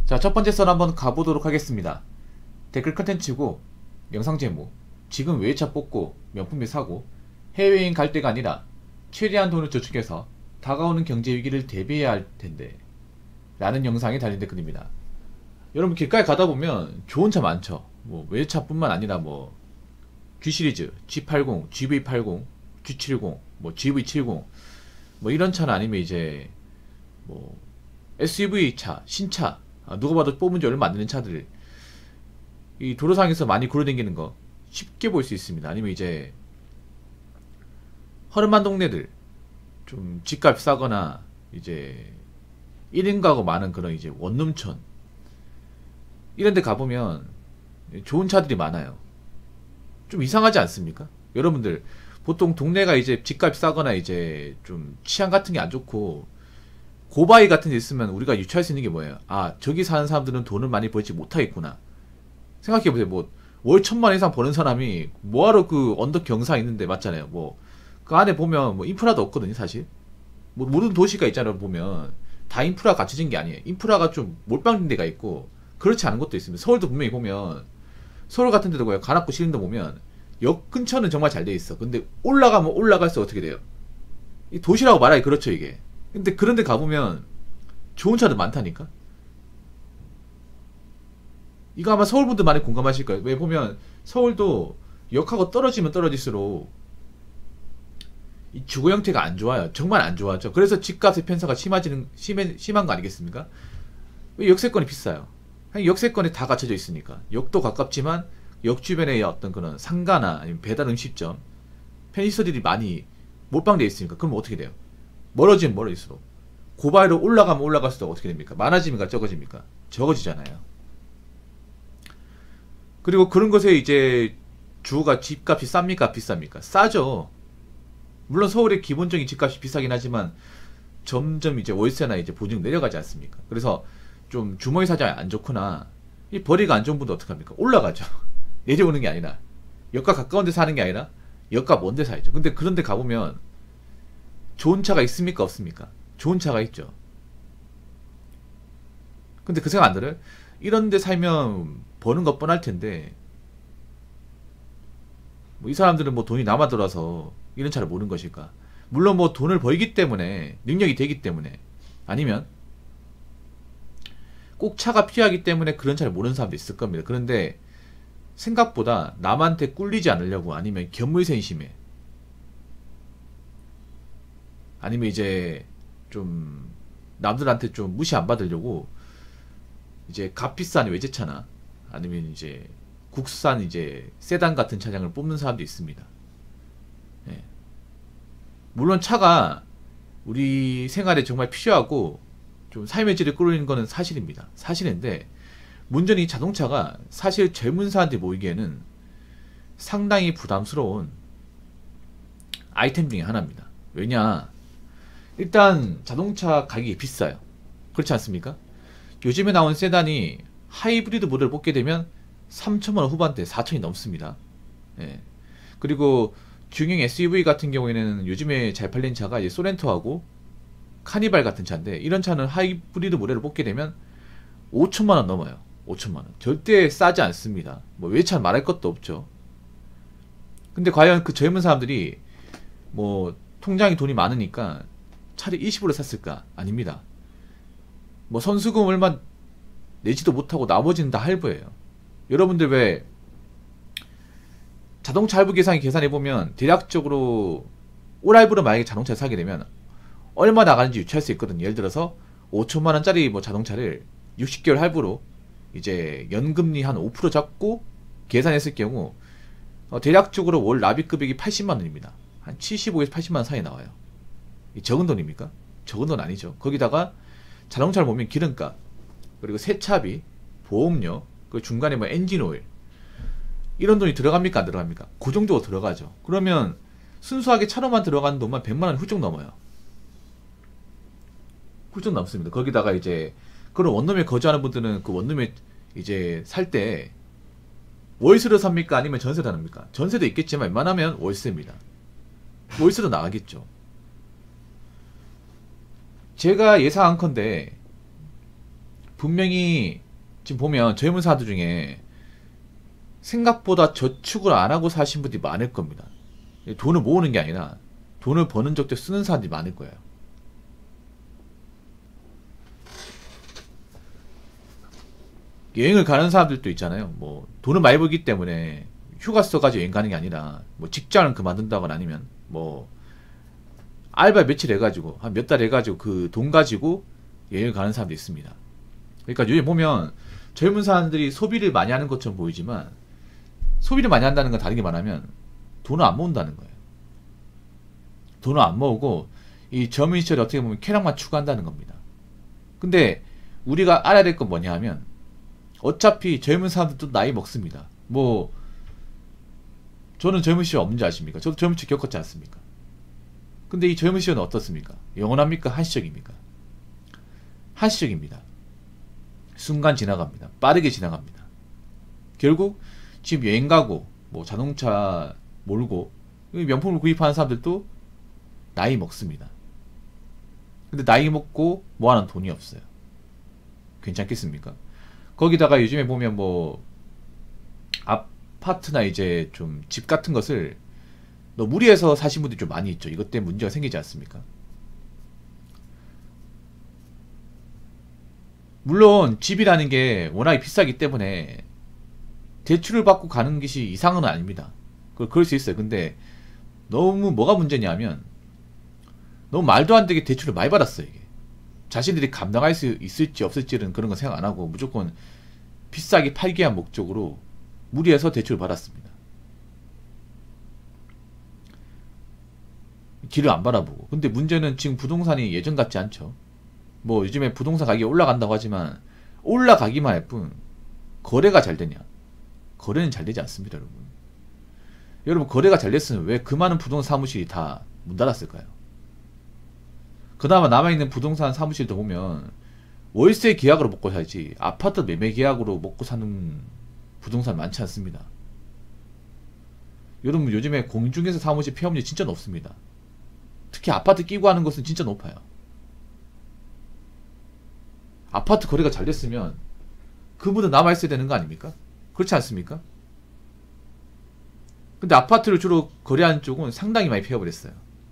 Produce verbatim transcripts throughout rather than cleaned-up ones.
자, 첫 번째 썰 한번 가보도록 하겠습니다. 댓글 컨텐츠고 영상 제목, 지금 외차 뽑고 명품비 사고 해외여행 갈 때가 아니라 최대한 돈을 저축해서 다가오는 경제 위기를 대비해야 할 텐데 라는 영상이 달린 댓글입니다. 여러분 길가에 가다 보면 좋은 차 많죠. 뭐 외차뿐만 아니라 뭐 G 시리즈, 지 팔십, 지브이 팔십, 지 칠십, 뭐 지브이 칠십 뭐 이런 차는 아니면 이제 뭐 에스유브이 차, 신차, 아, 누가 봐도 뽑은 지 얼마 안 되는 차들 이 도로상에서 많이 굴러다니는 거 쉽게 볼 수 있습니다. 아니면 이제 허름한 동네들 좀 집값 싸거나 이제 일 인 가구 많은 그런 이제 원룸촌 이런 데 가보면 좋은 차들이 많아요. 좀 이상하지 않습니까? 여러분들 보통 동네가 이제 집값이 싸거나 이제 좀 치안 같은 게 안 좋고 고바위 같은 데 있으면 우리가 유추할 수 있는 게 뭐예요? 아, 저기 사는 사람들은 돈을 많이 벌지 못하겠구나. 생각해보세요. 뭐 월 천만 원 이상 버는 사람이 뭐하러 그 언덕 경사 있는데 맞잖아요. 뭐 그 안에 보면 뭐 인프라도 없거든요, 사실. 뭐 모든 도시가 있잖아요, 보면 다 인프라 갖춰진 게 아니에요. 인프라가 좀 몰빵된 데가 있고 그렇지 않은 것도 있습니다. 서울도 분명히 보면 서울 같은 데도 뭐야, 관악구 시린도 보면 역 근처는 정말 잘 돼 있어. 근데 올라가면 올라갈수록 어떻게 돼요? 이 도시라고 말하기 그렇죠, 이게. 근데 그런 데 가보면 좋은 차들 많다니까. 이거 아마 서울분들 많이 공감하실 거예요. 왜 보면 서울도 역하고 떨어지면 떨어질수록 이 주거 형태가 안 좋아요. 정말 안 좋아져. 그래서 집값의 편차가 심해지는 심해, 심한 거 아니겠습니까? 왜 역세권이 비싸요? 역세권에 다 갖춰져 있으니까. 역도 가깝지만 역 주변의 어떤 그런 상가나 아니면 배달 음식점, 편의시설들이 많이 몰빵되어 있으니까. 그럼 어떻게 돼요? 멀어지면 멀어질수록 고바위로 올라가면 올라갈수록 어떻게 됩니까? 많아집니까? 적어집니까? 적어지잖아요. 그리고 그런 것에 이제 주가 집값이 쌉니까? 비쌉니까? 싸죠. 물론 서울의 기본적인 집값이 비싸긴 하지만 점점 이제 월세나 이제 보증 내려가지 않습니까? 그래서 좀 주머니 사정이 안 좋구나, 이 벌이가 안 좋은 분도 어떡합니까? 올라가죠. 내려오는 게 아니라 역과 가까운 데 사는 게 아니라 역과 먼 데 사야죠. 근데 그런 데 가보면 좋은 차가 있습니까? 없습니까? 좋은 차가 있죠. 근데 그 생각 안 들어요? 이런 데 살면 버는 거 뻔할 텐데 뭐 이 사람들은 뭐 돈이 남아 돌아서 이런 차를 모르는 것일까? 물론 뭐 돈을 벌기 때문에, 능력이 되기 때문에, 아니면 꼭 차가 필요하기 때문에 그런 차를 모르는 사람도 있을 겁니다. 그런데 생각보다 남한테 꿀리지 않으려고, 아니면 견물생심에, 아니면 이제 좀 남들한테 좀 무시 안 받으려고 이제 값비싼 외제차나 아니면 이제 국산 이제 세단 같은 차량을 뽑는 사람도 있습니다. 예. 물론 차가 우리 생활에 정말 필요하고 좀 삶의 질을 끌어올리는 거는 사실입니다. 사실인데 문제는 이 자동차가 사실 젊은 사람들이 모이기에는 상당히 부담스러운 아이템 중에 하나입니다. 왜냐, 일단 자동차 가격이 비싸요. 그렇지 않습니까? 요즘에 나온 세단이 하이브리드 모델을 뽑게 되면 삼천만 원 후반대, 사천이 넘습니다. 예. 그리고 중형 에스유브이 같은 경우에는 요즘에 잘 팔린 차가 이제 소렌토하고 카니발 같은 차인데, 이런 차는 하이브리드 모델을 뽑게 되면 오천만 원 넘어요. 오천만 원. 절대 싸지 않습니다. 뭐 외차는 말할 것도 없죠. 근데 과연 그 젊은 사람들이 뭐 통장에 돈이 많으니까 차를 일시불로 샀을까? 아닙니다. 뭐 선수금 얼마 내지도 못하고 나머지는 다 할부예요. 여러분들 왜 자동차 할부 계산기 계산해보면 대략적으로 올 할부로 만약에 자동차를 사게 되면 얼마 나가는지 유추할 수 있거든요. 예를 들어서 오천만 원짜리 뭐 자동차를 육십 개월 할부로 이제 연금리 한 오 퍼센트 잡고 계산했을 경우 어 대략적으로 월 납입금액이 팔십만 원입니다. 한 칠십오에서 팔십만 원 사이 나와요. 이 적은 돈입니까? 적은 돈 아니죠. 거기다가 자동차를 보면 기름값, 그리고 세차비, 보험료, 그 중간에 뭐 엔진오일, 이런 돈이 들어갑니까? 안 들어갑니까? 그 정도가 들어가죠. 그러면 순수하게 차로만 들어가는 돈만 백만 원 훌쩍 넘어요. 훌쩍 넘습니다. 거기다가 이제 그런 원룸에 거주하는 분들은 그 원룸에 이제 살 때 월세로 삽니까? 아니면 전세로 합니까? 전세도 있겠지만 웬만하면 월세입니다. 월세로 나가겠죠. 제가 예상한컨대 분명히 지금 보면 젊은 사람들 중에 생각보다 저축을 안 하고 사신 분들이 많을 겁니다. 돈을 모으는 게 아니라 돈을 버는 적도 쓰는 사람들이 많을 거예요. 여행을 가는 사람들도 있잖아요. 뭐 돈을 많이 벌기 때문에 휴가 써가지고 여행 가는 게 아니라 뭐 직장을 그만둔다거나 아니면 뭐 알바 며칠 해가지고 한 몇 달 해가지고 그 돈 가지고 여행을 가는 사람도 있습니다. 그러니까 요즘 보면 젊은 사람들이 소비를 많이 하는 것처럼 보이지만 소비를 많이 한다는 건 다르게 말하면 돈을 안 모은다는 거예요. 돈을 안 모으고 이 젊은 시절에 어떻게 보면 쾌락만 추구한다는 겁니다. 근데 우리가 알아야 될 건 뭐냐 하면 어차피 젊은 사람들도 나이 먹습니다. 뭐 저는 젊은 시절 없는지 아십니까? 저도 젊은 시절 겪었지 않습니까? 근데 이 젊은 시절은 어떻습니까? 영원합니까? 한시적입니까? 한시적입니다. 순간 지나갑니다. 빠르게 지나갑니다. 결국 지금 여행 가고 뭐 자동차 몰고 명품을 구입하는 사람들도 나이 먹습니다. 근데 나이 먹고 모아놓은 돈이 없어요. 괜찮겠습니까? 거기다가 요즘에 보면 뭐 아파트나 이제 좀 집 같은 것을 너무 무리해서 사신 분들이 좀 많이 있죠. 이것 때문에 문제가 생기지 않습니까? 물론 집이라는 게 워낙에 비싸기 때문에 대출을 받고 가는 것이 이상은 아닙니다. 그럴 수 있어요. 근데 너무 뭐가 문제냐면 너무 말도 안 되게 대출을 많이 받았어요. 이게 자신들이 감당할 수 있을지 없을지는 그런 거 생각 안 하고 무조건 비싸게 팔기 위한 목적으로 무리해서 대출을 받았습니다. 길을 안 바라보고. 근데 문제는 지금 부동산이 예전 같지 않죠. 뭐 요즘에 부동산 가격이 올라간다고 하지만 올라가기만 할 뿐 거래가 잘 되냐? 거래는 잘 되지 않습니다, 여러분. 여러분 거래가 잘 됐으면 왜 그 많은 부동산 사무실이 다 문 닫았을까요? 그나마 남아있는 부동산 사무실도 보면 월세 계약으로 먹고 살지 아파트 매매 계약으로 먹고 사는 부동산 많지 않습니다. 여러분 요즘에 공중에서 사무실 폐업률이 진짜 높습니다. 특히 아파트 끼고 하는 것은 진짜 높아요. 아파트 거래가 잘 됐으면 그분은 남아있어야 되는 거 아닙니까? 그렇지 않습니까? 근데 아파트를 주로 거래하는 쪽은 상당히 많이 폐업을 했어요.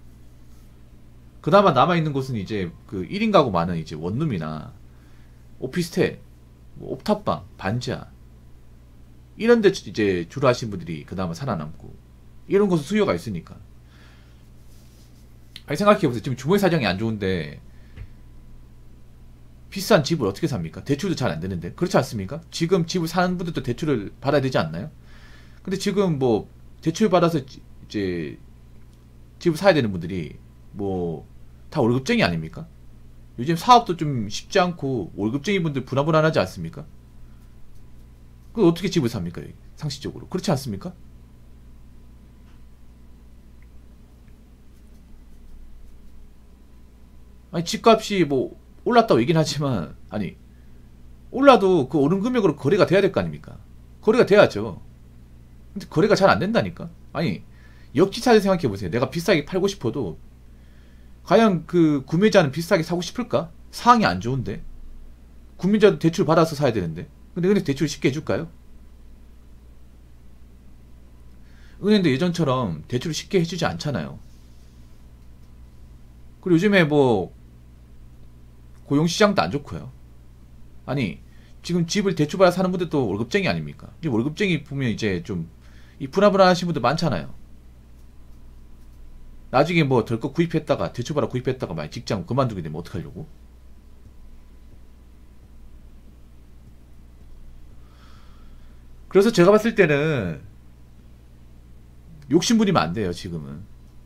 그나마 남아있는 곳은 이제 그 일 인 가구 많은 이제 원룸이나 오피스텔, 뭐 옥탑방, 반지하 이런 데 이제 주로 하신 분들이 그나마 살아남고 이런 곳은 수요가 있으니까. 아니 생각해보세요. 지금 주거의 사정이 안 좋은데 비싼 집을 어떻게 삽니까? 대출도 잘 안 되는데. 그렇지 않습니까? 지금 집을 사는 분들도 대출을 받아야 되지 않나요? 근데 지금 뭐 대출 받아서 이제 집을 사야 되는 분들이 뭐 다 월급쟁이 아닙니까? 요즘 사업도 좀 쉽지 않고 월급쟁이 분들 불안불안하지 않습니까? 그 어떻게 집을 삽니까? 상식적으로. 그렇지 않습니까? 아니 집값이 뭐 올랐다고 얘기는 하지만 아니 올라도 그 오른 금액으로 거래가 돼야 될 거 아닙니까? 거래가 돼야죠. 근데 거래가 잘 안 된다니까? 아니 역지사지 생각해보세요. 내가 비싸게 팔고 싶어도 과연 그 구매자는 비싸게 사고 싶을까? 상황이 안 좋은데 구매자도 대출 받아서 사야 되는데 근데 은행 대출 쉽게 해줄까요? 은행도 예전처럼 대출을 쉽게 해주지 않잖아요. 그리고 요즘에 뭐 고용시장도 안 좋고요. 아니 지금 집을 대출받아 사는 분들도 월급쟁이 아닙니까? 이 월급쟁이 보면 이제 좀 이 불안불안하신 분들 많잖아요. 나중에 뭐 덜컥 구입했다가 대출받아 구입했다가 만약 직장 그만두게 되면 어떡하려고? 그래서 제가 봤을 때는 욕심부리면 안 돼요. 지금은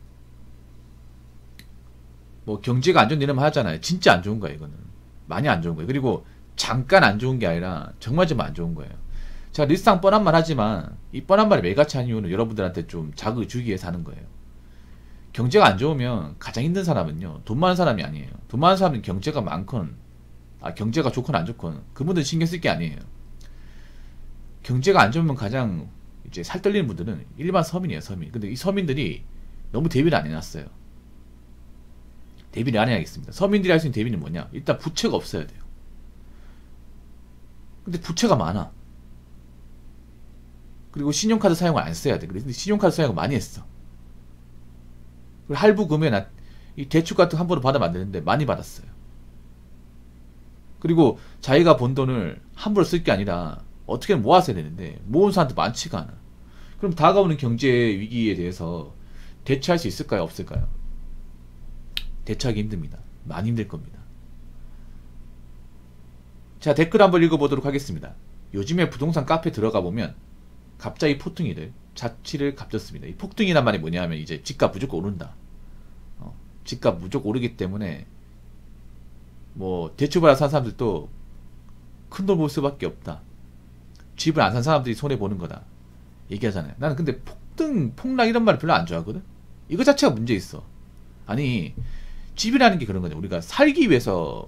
뭐 경제가 안 좋은 일은 하잖아요. 진짜 안 좋은 거예요. 이거는 많이 안 좋은 거예요. 그리고 잠깐 안 좋은 게 아니라 정말 좀 안 좋은 거예요. 제가 늘상 뻔한 말 하지만 이 뻔한 말이 매같이 한 이유는 여러분들한테 좀 자극을 주기 위해서 하는 거예요. 경제가 안 좋으면 가장 힘든 사람은요 돈 많은 사람이 아니에요. 돈 많은 사람은 경제가 많건 아 경제가 좋건 안 좋건 그분들 신경 쓸 게 아니에요. 경제가 안 좋으면 가장 이제 살 떨리는 분들은 일반 서민이에요. 서민. 근데 이 서민들이 너무 대비를 안 해놨어요. 대비를 안 해야겠습니다. 서민들이 할 수 있는 대비는 뭐냐? 일단 부채가 없어야 돼요. 근데 부채가 많아. 그리고 신용카드 사용을 안 써야 돼. 근데 신용카드 사용을 많이 했어. 그리고 할부 금액, 이 대출 같은 거 한 번에 받으면 안 되는데 많이 받았어요. 그리고 자기가 번 돈을 함부로 쓸 게 아니라 어떻게든 모아서 해야 되는데 모은 사람도 많지가 않아. 그럼 다가오는 경제 위기에 대해서 대처할 수 있을까요? 없을까요? 대처하기 힘듭니다. 많이 힘들 겁니다. 자, 댓글 한번 읽어보도록 하겠습니다. 요즘에 부동산 카페 들어가 보면 갑자기 폭등이를 자취를 갚졌습니다. 이 폭등이란 말이 뭐냐면 이제 집값 무조건 오른다. 어, 집값 무조건 오르기 때문에 뭐 대출받아 산 사람들도 큰 돈 벌 수밖에 없다. 집을 안 산 사람들이 손해 보는 거다. 얘기하잖아요. 나는 근데 폭등, 폭락 이런 말을 별로 안 좋아하거든. 이거 자체가 문제 있어. 아니 집이라는 게 그런 거냐. 우리가 살기 위해서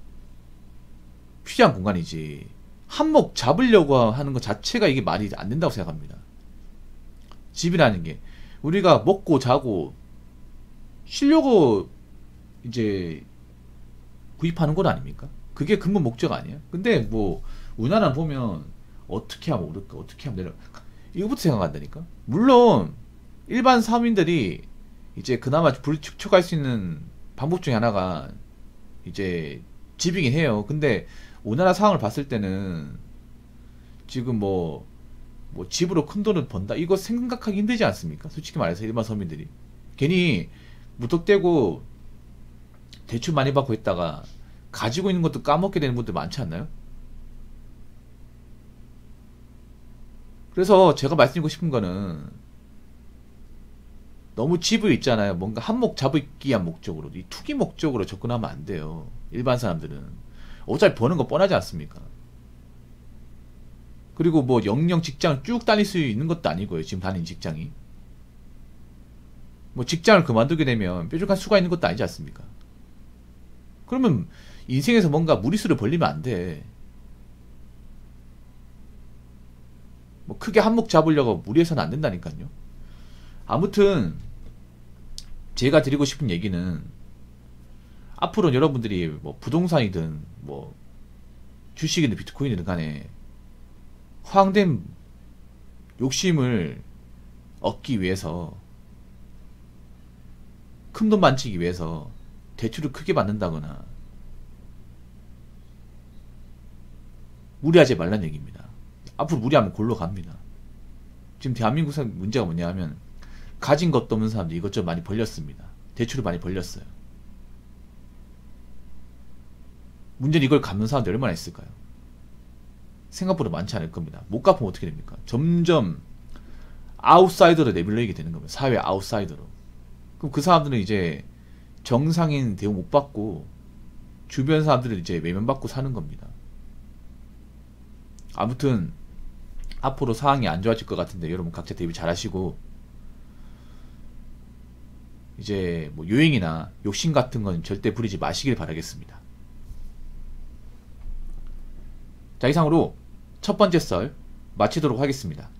필요한 공간이지. 한몫 잡으려고 하는 것 자체가 이게 말이 안 된다고 생각합니다. 집이라는 게 우리가 먹고 자고 쉬려고 이제 구입하는 것 아닙니까? 그게 근본 목적 아니에요? 근데 뭐 우리나라 보면 어떻게 하면 오를까? 어떻게 하면 내려갈까? 이거부터 생각한다니까? 물론 일반 서민들이 이제 그나마 불축축할 수 있는 방법 중에 하나가 이제 집이긴 해요. 근데 우리나라 상황을 봤을 때는 지금 뭐, 뭐 집으로 큰 돈을 번다? 이거 생각하기 힘들지 않습니까? 솔직히 말해서 일반 서민들이. 괜히 무턱대고 대출 많이 받고 있다가 가지고 있는 것도 까먹게 되는 분들 많지 않나요? 그래서 제가 말씀드리고 싶은 거는 너무 집을 있잖아요. 뭔가 한몫 잡기 위한 목적으로, 이 투기 목적으로 접근하면 안 돼요. 일반 사람들은. 어차피 버는 거 뻔하지 않습니까? 그리고 뭐 영영 직장을 쭉 다닐 수 있는 것도 아니고요. 지금 다니는 직장이. 뭐 직장을 그만두게 되면 뾰족한 수가 있는 것도 아니지 않습니까? 그러면 인생에서 뭔가 무리수를 벌리면 안 돼. 뭐 크게 한몫 잡으려고 무리해서는 안 된다니까요. 아무튼 제가 드리고 싶은 얘기는 앞으로 여러분들이 뭐 부동산이든 뭐 주식이든 비트코인이든 간에 허황된 욕심을 얻기 위해서 큰 돈 만지기 위해서 대출을 크게 받는다거나 무리하지 말란 얘기입니다. 앞으로 무리하면 골로 갑니다. 지금 대한민국 문제가 뭐냐 하면 가진 것도 없는 사람들이 이것저것 많이 벌렸습니다. 대출을 많이 벌렸어요. 문제는 이걸 갚는 사람들이 얼마나 있을까요? 생각보다 많지 않을 겁니다. 못 갚으면 어떻게 됩니까? 점점 아웃사이더로 내밀리게 되는 겁니다. 사회 아웃사이더로. 그럼 그 사람들은 이제 정상인 대우 못 받고 주변 사람들은 이제 외면받고 사는 겁니다. 아무튼 앞으로 상황이 안 좋아질 것 같은데 여러분 각자 대비 잘 하시고 이제 뭐 요행이나 욕심 같은 건 절대 부리지 마시길 바라겠습니다. 자, 이상으로 첫 번째 썰 마치도록 하겠습니다.